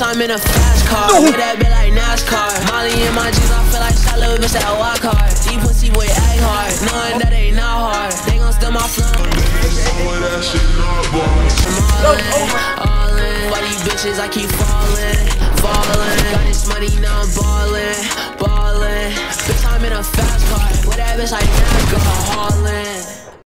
I'm in a fast car. With that bit like NASCAR. Molly in my jeans, I feel like shot little bitch that walk hard. Deep pussy boy act hard, knowing that ain't not hard. They gon' steal my flow. I'm all in. For these bitches, I keep falling. Got this money, now I'm ballin'. Bitch, I'm in a fast car. With that bitch like NASCAR, haulin'.